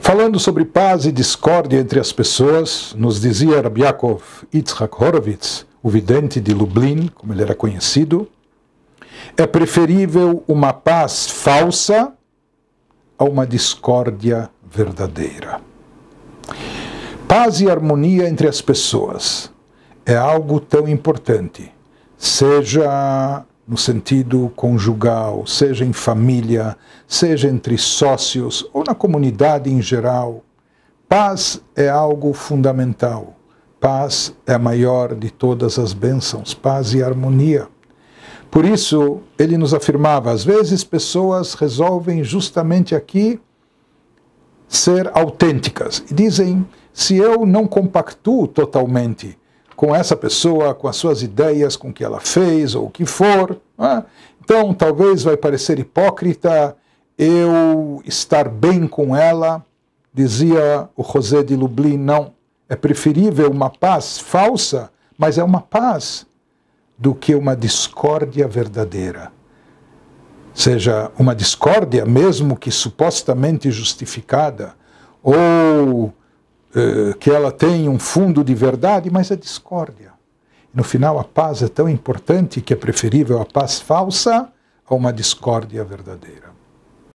Falando sobre paz e discórdia entre as pessoas, nos dizia Rabbi Yaakov Yitzhak Horovitz, o vidente de Lublin, como ele era conhecido, é preferível uma paz falsa a uma discórdia verdadeira. Paz e harmonia entre as pessoas é algo tão importante, seja no sentido conjugal, seja em família, seja entre sócios ou na comunidade em geral. Paz é algo fundamental. Paz é a maior de todas as bênçãos, paz e harmonia. Por isso, ele nos afirmava, às vezes pessoas resolvem justamente aqui ser autênticas. E dizem, se eu não compactuo totalmente com essa pessoa, com as suas ideias, com o que ela fez ou o que for, então talvez vai parecer hipócrita eu estar bem com ela. Dizia o José de Lublin, não, é preferível uma paz falsa, mas é uma paz, do que uma discórdia verdadeira. Seja uma discórdia, mesmo que supostamente justificada, ou que ela tenha um fundo de verdade, mas é discórdia. No final, a paz é tão importante que é preferível a paz falsa a uma discórdia verdadeira.